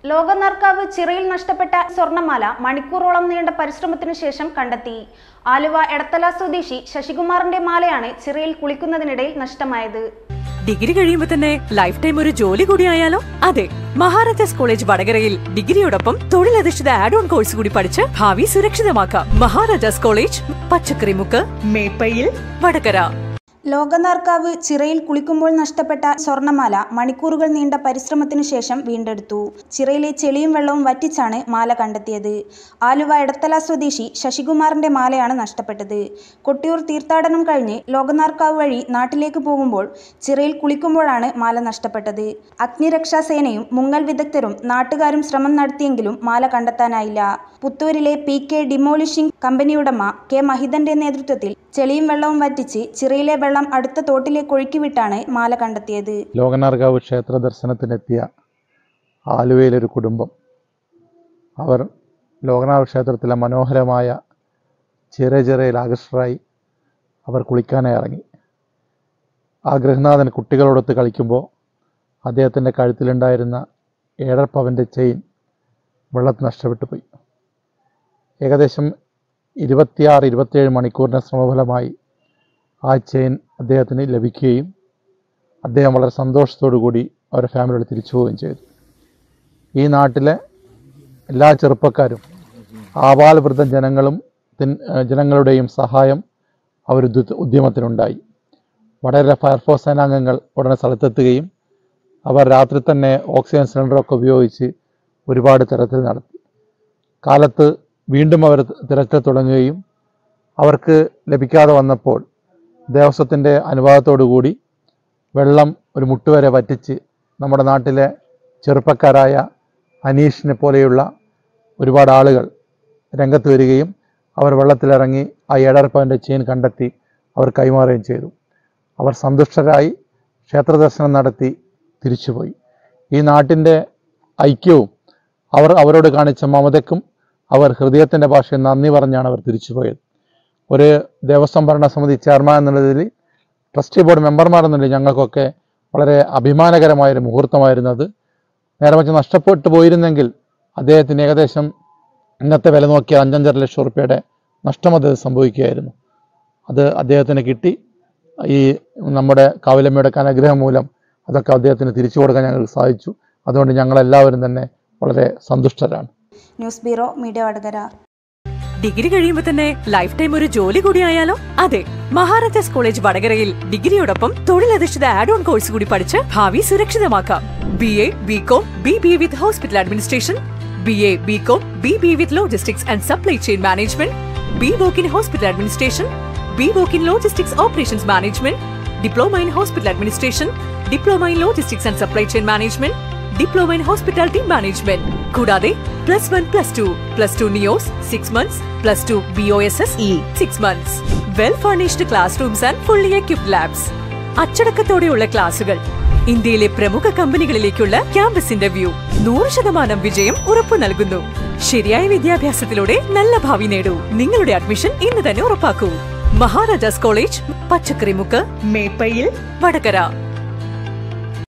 ലോകനർക്കാവ് ചിറയിൽ നഷ്ടപ്പെട്ട സ്വർണ്ണമാല മണിക്കൂറോളം നീണ്ട പരിശ്രമത്തിനു ശേഷം കണ്ടെത്തി. ആലുവ എടത്തല സ്വദേശി ശശികുമാറിന്റെ മാലയാണ് ചിറയിൽ കുളിക്കുന്നതിനിടയിൽ നഷ്ടമായത്. ഡിഗ്രി കഴിയുമ്പോൾ തന്നെ ലൈഫ് ടൈം ഒരു ജോലി കൂടിയായാലോ? അതെ, മഹാരാജാസ് കോളേജ് വടകരയിൽ ഡിഗ്രിയോടൊപ്പം തൊഴിലധിഷ്ഠിത ആഡ് ഓൺ കോഴ്സ് കൂടി പഠിച്ച് ഭാവി സുരക്ഷിതമാക്കാം. മഹാരാജാസ് കോളേജ്, പച്ചക്കറിമുക്ക്, മേപ്പയിൽ, വടകര. ലോകനർക്കാവ് ചിറയിൽ കുളിക്കുമ്പോൾ നഷ്ടപ്പെട്ട സ്വർണ്ണമാല മണിക്കൂറുകൾ നീണ്ട പരിശ്രമത്തിനു ശേഷം വീണ്ടെടുത്തു. ചിറയിലെ ചെളിയും വെള്ളവും വറ്റിച്ചാണ് മാല കണ്ടെത്തിയത്. ആലുവ എടത്തല സ്വദേശി ശശികുമാറിന്റെ മാലയാണ് നഷ്ടപ്പെട്ടത്. കൊട്ടിയൂർ തീർത്ഥാടനം കഴിഞ്ഞ് ലോകനർക്കാവ് വഴി നാട്ടിലേക്ക് പോകുമ്പോൾ ചിറയിൽ കുളിക്കുമ്പോഴാണ് മാല നഷ്ടപ്പെട്ടത്. അഗ്നിരക്ഷാസേനയും മുങ്ങൽ വിദഗ്ധരും നാട്ടുകാരും ശ്രമം നടത്തിയെങ്കിലും മാല കണ്ടെത്താനായില്ല. പുത്തൂരിലെ PK ഡിമോളിഷിംഗ് കമ്പനിയുടമ K മഹിതന്റെ നേതൃത്വത്തിൽ ചെളിയും വെള്ളവും വറ്റിച്ച് ചിറയിലെ വെള്ളം അടുത്ത തോട്ടിലേക്ക് ഒഴുക്കിവിട്ടാണ് മാല കണ്ടെത്തിയത്. ലോകനർക്കാവ് ക്ഷേത്ര ദർശനത്തിനെത്തിയ ആലുവയിലൊരു കുടുംബം, അവർ ലോകനാവ് ക്ഷേത്രത്തിലെ മനോഹരമായ ചിറയിൽ ആകർഷകരായി അവർ കുളിക്കാനായി ഇറങ്ങി. ആ ഗൃഹനാഥൻ കുട്ടികളോടൊത്ത് കളിക്കുമ്പോൾ അദ്ദേഹത്തിൻ്റെ കഴുത്തിലുണ്ടായിരുന്ന 7.5 പവൻ്റെ ചെയിൻ വെള്ളത്തിൽ നഷ്ടപ്പെട്ടു പോയി. ഏകദേശം 26-27 മണിക്കൂറിൻ്റെ ശ്രമഫലമായി ആ ചെയിൻ അദ്ദേഹത്തിന് ലഭിക്കുകയും അദ്ദേഹം വളരെ സന്തോഷത്തോടു കൂടി അവരുടെ ഫാമിലിയോട് തിരിച്ചു പോവുകയും ചെയ്തു. ഈ നാട്ടിലെ എല്ലാ ചെറുപ്പക്കാരും ആബാലവൃദ്ധ ജനങ്ങളുടെയും സഹായം ഉദ്യമത്തിനുണ്ടായി. വടകര ഫയർഫോഴ്സ് സേനാംഗങ്ങൾ ഉടനെ സ്ഥലത്തെത്തുകയും അവർ രാത്രി തന്നെ ഓക്സിജൻ സിലിണ്ടറൊക്കെ ഉപയോഗിച്ച് ഒരുപാട് തിരച്ചിൽ നടത്തി. കാലത്ത് വീണ്ടും അവർ തിരച്ചിൽ തുടങ്ങുകയും അവർക്ക് ലഭിക്കാതെ വന്നപ്പോൾ ദേവസ്വത്തിൻ്റെ അനുവാദത്തോടുകൂടി വെള്ളം ഒരു മുട്ടുവരെ വറ്റിച്ച് നമ്മുടെ നാട്ടിലെ ചെറുപ്പക്കാരായ അനീഷിനെ പോലെയുള്ള ഒരുപാട് ആളുകൾ രംഗത്ത് വരികയും അവർ വെള്ളത്തിലിറങ്ങി ആ 7.5 പവൻ്റെ ചെയിൻ കണ്ടെത്തി അവർ കൈമാറുകയും ചെയ്തു. അവർ സന്തുഷ്ടരായി ക്ഷേത്ര ദർശനം നടത്തി തിരിച്ചുപോയി. ഈ നാട്ടിൻ്റെ ഐക്യവും അവരോട് കാണിച്ച മമതയ്ക്കും അവർ ഹൃദയത്തിൻ്റെ ഭാഷയിൽ നന്ദി പറഞ്ഞാണ് അവർ തിരിച്ചുപോയത്. ഒരു ദേവസ്വം ഭരണസമിതി ചെയർമാൻ എന്നുള്ളതിൽ, ട്രസ്റ്റി ബോർഡ് മെമ്പർമാർ എന്നുള്ളതിൽ ഞങ്ങൾക്കൊക്കെ വളരെ അഭിമാനകരമായൊരു മുഹൂർത്തമായിരുന്നത്. നേരെ മറിച്ച് നഷ്ടപ്പെട്ടു പോയിരുന്നെങ്കിൽ അദ്ദേഹത്തിന് ഏകദേശം ഇന്നത്തെ വില നോക്കിയ 5-5.5 ലക്ഷം രൂപയുടെ നഷ്ടം അദ്ദേഹം സംഭവിക്കുകയായിരുന്നു. അത് അദ്ദേഹത്തിന് കിട്ടി. ഈ നമ്മുടെ കാവിലമ്മയുടെ അനുഗ്രഹം മൂലം അതൊക്കെ അദ്ദേഹത്തിന് തിരിച്ചു കൊടുക്കാൻ ഞങ്ങൾക്ക് സാധിച്ചു. അതുകൊണ്ട് ഞങ്ങളെല്ലാവരും തന്നെ വളരെ സന്തുഷ്ടരാണ്. News bureau, media, Vadakara. Degree കഴിയുമ്പോൾ തന്നെ ലൈഫ് ടൈം ഒരു ജോലി കൂടിയായാലോ? അതെ, മഹാരാജാസ് കോളേജ് വടകരയിൽ ഡിഗ്രിയോടൊപ്പം തൊഴിലധിഷ്ഠിത ആഡ് ഓൺ കോഴ്സ് കൂടി പഠിച്ച് ഭാവി സുരക്ഷിതമാക്കാം. BA, BCom, BBA with Hospital Administration, BA, BCom, BBA with Logistics and Supply Chain Management, BWOC in Hospital Administration, BWOC in Logistics Operations Management, Diploma in Hospital Administration, Diploma in Logistics and Supply Chain Management, Diploma in Hospitality Management. കൂടാതെ +1+2 NEOS 6 months, +2 BOSS 6 months. Well furnished classrooms and fully equipped labs. അച്ചടക്കത്തോടെയുള്ള ക്ലാസുകൾ. ഇന്ത്യയിലെ പ്രമുഖ കമ്പനികളിലേക്കുള്ള campus interview. 100% വിജയം ഉറപ്പു നൽകുന്നു. ശരിയായ വിദ്യാഭ്യാസത്തിലൂടെ നല്ല ഭാവി നേടൂ. നിങ്ങളുടെ അഡ്മിഷൻ ഇന്ന് തന്നെ ഉറപ്പാക്കൂ. മഹാരാജാസ് കോളേജ്, പച്ചക്കറിമുക്ക്, മേപ്പയിൽ, വടകര.